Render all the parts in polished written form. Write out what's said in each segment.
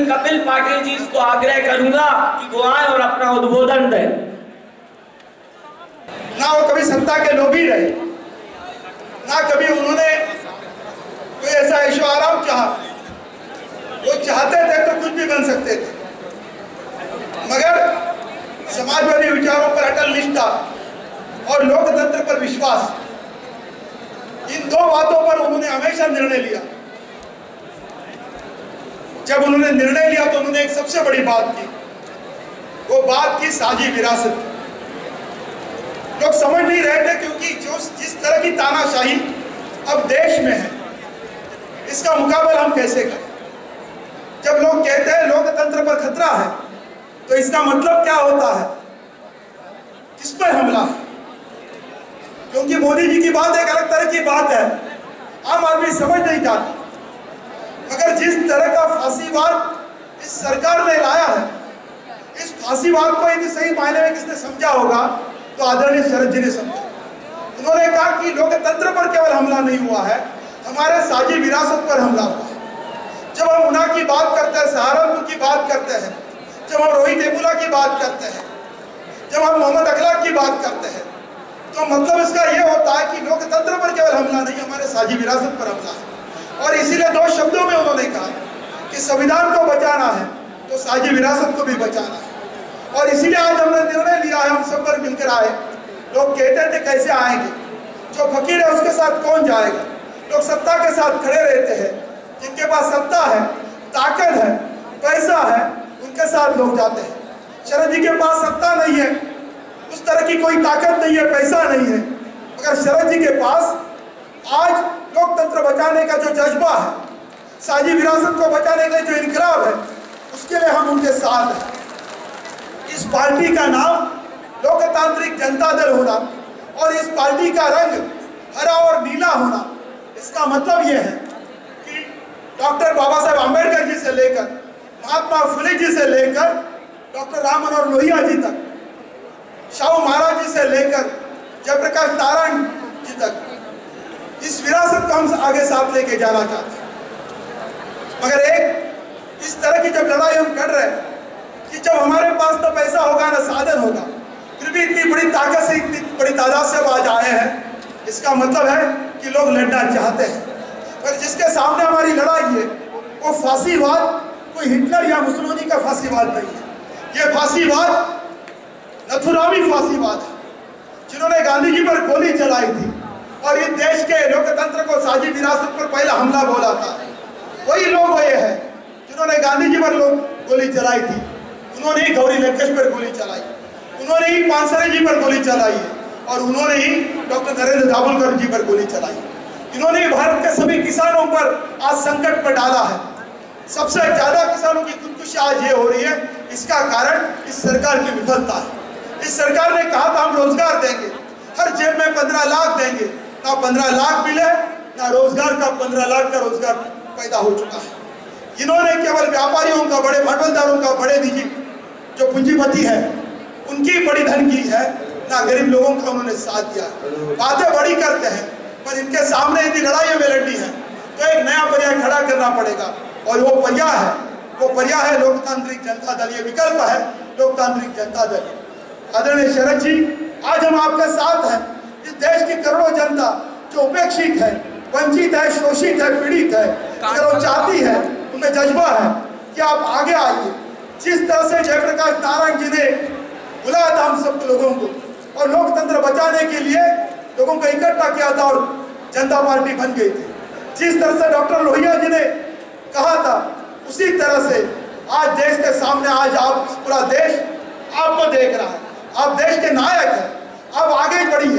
कपिल पाटिल जी को आग्रह करूंगा कि वो आए और अपना उद्बोधन दें। ना वो कभी सत्ता के लोभी रहे, ना कभी उन्होंने कोई ऐसा ऐशो आराम चाहा। वो चाहते थे तो कुछ भी बन सकते थे, मगर समाजवादी विचारों पर अटल निष्ठा और लोकतंत्र पर विश्वास, इन दो बातों पर उन्होंने हमेशा निर्णय लिया। जब उन्होंने निर्णय लिया तो उन्होंने एक सबसे बड़ी बात की, वो बात की साझी विरासत। लोग समझ नहीं रहे थे क्योंकि जिस तरह की तानाशाही अब देश में है, इसका मुकाबला हम कैसे करें। जब लोग कहते हैं लोकतंत्र पर खतरा है, तो इसका मतलब क्या होता है, किस पर हमला है? क्योंकि मोदी जी की बात एक अलग तरह की बात है, आम आदमी समझ नहीं जाता। मगर जिस तरह का फांसीवाद इस सरकार ने लाया है, इस फांसीवाद को यदि सही मायने में किसने समझा होगा तो आदरणीय शरद जी ने समझा। उन्होंने कहा कि लोकतंत्र पर केवल हमला नहीं हुआ है, हमारे साझी विरासत पर हमला हुआ है। जब हम उना की बात करते हैं, सहारनपुर की बात करते हैं, जब हम रोहित वेमुला की बात करते हैं, जब हम मोहम्मद अखलाक की बात करते हैं, तो मतलब इसका यह होता है कि लोकतंत्र पर केवल हमला नहीं, हमारे साझी विरासत पर हमला है। और इसीलिए दो शब्दों में उन्होंने कहा कि संविधान को बचाना है तो साझी विरासत को भी बचाना है। और इसीलिए आज हमने निर्णय लिया है, हम सब पर मिलकर आए। लोग कहते थे कैसे आएंगे, जो फकीर है उसके साथ कौन जाएगा। लोग सत्ता के साथ खड़े रहते हैं, जिनके पास सत्ता है, ताकत है, पैसा है, उनके साथ लोग जाते हैं। शरद जी के पास सत्ता नहीं है, उस तरह की कोई ताकत नहीं है, पैसा नहीं है, मगर शरद जी के पास आज लोकतंत्र बचाने का जो जज्बा है, साझी विरासत को बचाने का जो इनकलाब है, उसके लिए हम उनके साथ हैं। इस पार्टी का नाम लोकतांत्रिक जनता दल होना और इस पार्टी का रंग हरा और नीला होना, इसका मतलब यह है कि डॉक्टर बाबा साहेब आम्बेडकर जी से लेकर महात्मा फुले जी से लेकर डॉक्टर राम मनोहर लोहिया जी तक, शाहू महाराज जी से लेकर जयप्रकाश नारायण जी तक, इस विरासत को हम आगे साथ लेके जाना चाहते हैं। मगर एक इस तरह की जब लड़ाई हम कर रहे हैं कि जब हमारे पास ना पैसा होगा ना साधन होगा, फिर भी इतनी बड़ी ताकत से, इतनी बड़ी तादाद से आज आए हैं, इसका मतलब है कि लोग लड़ना चाहते हैं। पर जिसके सामने हमारी लड़ाई है वो फांसीवाद कोई हिटलर या मुसोलिनी का फांसीवाद नहीं है। ये फांसीवाद नथुरामी फांसीवाद है, जिन्होंने गांधी जी पर गोली चलाई थी और इस देश के लोकतंत्र को साझी विरासत पर पहला हमला बोला था। वही लोग वो ये है जिन्होंने गांधी जी पर गोली चलाई थी, उन्होंने ही गौरी लंकेश पर गोली चलाई, उन्होंने ही पानसरे जी पर गोली चलाई है, और उन्होंने ही डॉक्टर नरेंद्र दाभोलकर जी पर गोली चलाई। इन्होंने ही भारत के सभी किसानों पर आज संकट पर डाला है। सबसे ज्यादा किसानों की खुदकुशी आज ये हो रही है, इसका कारण इस सरकार की विफलता है। इस सरकार ने कहा था हम रोजगार देंगे, हर जेब में 15 लाख देंगे, ना 15 लाख मिले, ना रोजगार का 15 लाख का रोजगार पैदा हो चुका है। इन्होंने केवल व्यापारियों का, बड़े भांडवलदारों का, बड़े निजी जो पूंजीपति है उनकी बड़ी धन की है, ना गरीब लोगों का उन्होंने साथ दिया। बातें बड़ी करते हैं, पर इनके सामने यदि लड़ाई में लड़नी है तो एक नया पर्याय खड़ा करना पड़ेगा, और वो पर्याय है लोकतांत्रिक जनता दल। ये विकल्प है लोकतांत्रिक जनता दल। आदरणीय शरद जी, आज हम आपके साथ हैं। इस देश की करोड़ों जनता जो उपेक्षित है, वंचित है, शोषित है, पीड़ित है, अगर वो चाहती है, उनमें जज्बा है कि आप आगे आइए। जिस तरह से जयप्रकाश नारायण जी ने बुलाया था हम सब लोगों को और लोकतंत्र बचाने के लिए लोगों को इकट्ठा किया था और जनता पार्टी बन गई थी, जिस तरह से डॉक्टर लोहिया जी ने कहा था, उसी तरह से आज देश के सामने, आज आप पूरा देश आपको देख रहा है। आप देश के नायक हैं, आप आगे बढ़िए।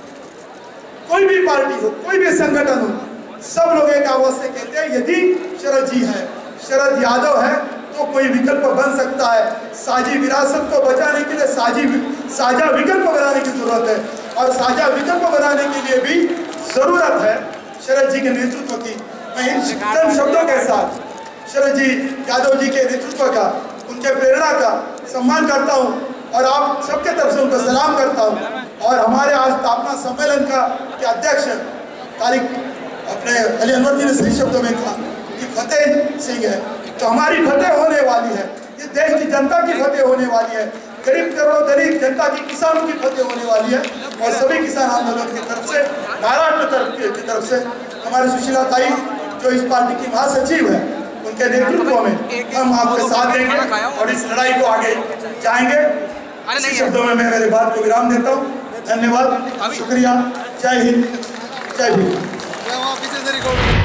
कोई भी पार्टी हो, कोई भी संगठन हो, सब लोग एक आवाज से कहते हैं यदि शरद जी है, शरद यादव है, तो कोई विकल्प बन सकता है। साझी विरासत को बचाने के लिए साझा विकल्प बनाने की जरूरत है, और साझा विकल्प बनाने के लिए भी जरूरत है शरद जी के नेतृत्व की। मैं इन शब्दों के साथ शरद जी यादव जी के नेतृत्व का, उनके प्रेरणा का सम्मान करता हूं, और आप सबके तरफ से उनको सलाम करता हूं। और हमारे आज स्थापना सम्मेलन का के अध्यक्ष तारिक अपने अली अनवर जी ने सही शब्दों में कहा कि फतेह सिंह है, तो हमारी फतेह होने वाली है, ये देश की जनता की फतेह होने वाली है, गरीब करोड़ों दलित जनता की, किसानों की फतेह होने वाली है। और सभी किसान आंदोलन की तरफ से, महाराष्ट्र की तरफ से हमारी सुशीला ताई जो इस पार्टी की महासचिव है, उनके नेतृत्व में हम आपके साथ देंगे और इस लड़ाई को आगे जाएंगे। इसी शब्दों में मैं मेरे बात को विराम देता हूँ। धन्यवाद, शुक्रिया, जय हिंद, जय भीम।